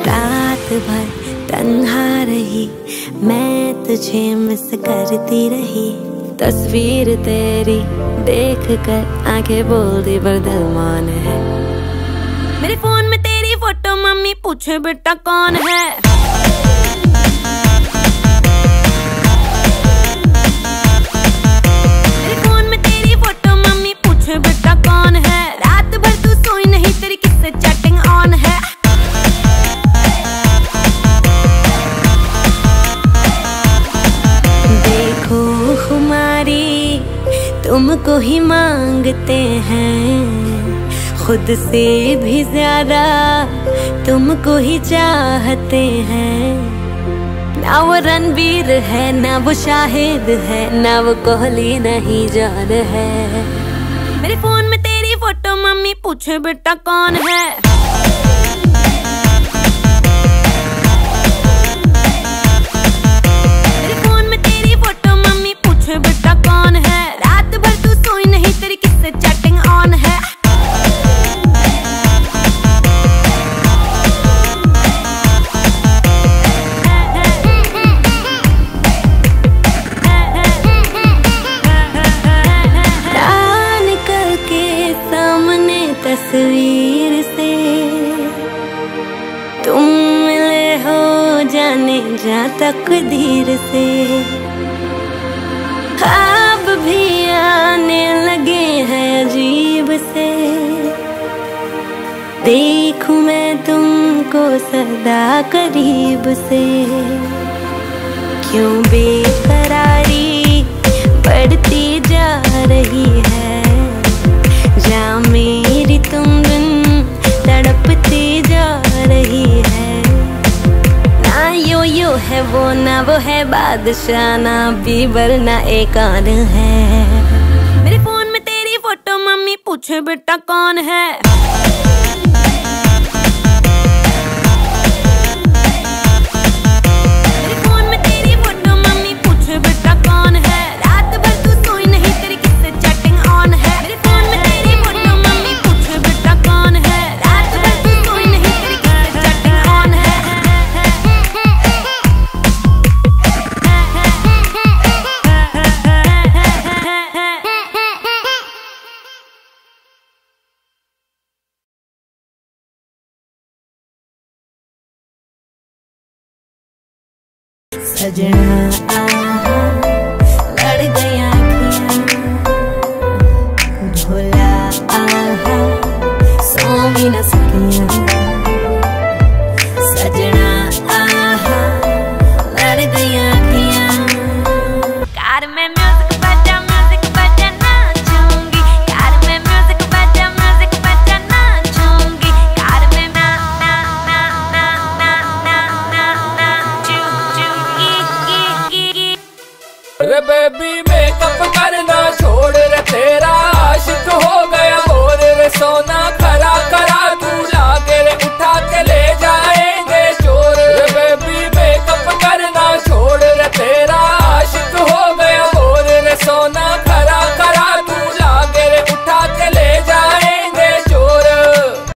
रात भर तन्हा रही, मैं तुझे मिस करती रही। तस्वीर तेरी देख कर आंखें बोलती पर दिल मान है। मेरे फोन में तेरी फोटो, मम्मी पूछे बेटा कौन है। मेरे फोन में तेरी फोटो, मम्मी पूछे बेटा कौन है। रात भर तू सोई नहीं, तेरी किससे चैटिंग ऑन है। देखो हमारी तुमको ही मांगते हैं, खुद से भी ज्यादा तुमको ही चाहते हैं। ना वो रणवीर है, ना वो शाहिद है, ना वो कोहली, नहीं जान है। मेरे फोन में तेरी फोटो, मम्मी पूछे बेटा कौन है। मेरे फोन में तेरी फोटो, मम्मी पूछे बेटा कौन है। रात भर तू सोई नहीं, तेरी किससे चैटिंग ऑन है। निकल के सामने तस्वीर से तुम मिले हो, जाने जा तकदीर से। ख्वाब भी आने लगे हैं अजीब से, देखूं मैं तुमको सदा करीब से। क्यों बेकरारी बढ़ती जा रही है, जा मेरी तुम बिन तड़पती जा रही है। ना यो है वो, ना वो है बादशाह, ना बीबर, ना एक और है। मेरे फोन में तेरी फोटो, मम्मी पूछे बेटा कौन है। मेरे फोन में तेरी फोटो, मम्मी पूछे बेटा कौन है। रात भर तू सोई नहीं, तेरी किससे चैटिंग ऑन है। मेरे फोन में तेरी फोटो, मम्मी पूछे बेटा कौन है। रात भर तू सोई नहीं, तेरी किससे चैटिंग ऑन है। सजना आहा लड़ गया भोला आहा सो भी न सकिया।